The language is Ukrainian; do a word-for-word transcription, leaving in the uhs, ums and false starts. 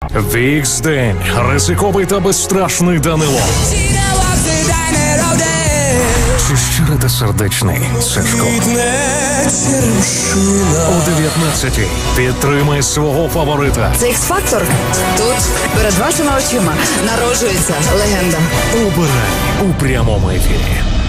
Віксдень, ризиковий та безстрашний Данило. Чи щирий та сердечний Сашко? О дев'ятнадцятій підтримай свого фаворита. Це Ікс-фактор. Тут перед вашими очима народжується легенда. Обирай у прямому ефірі.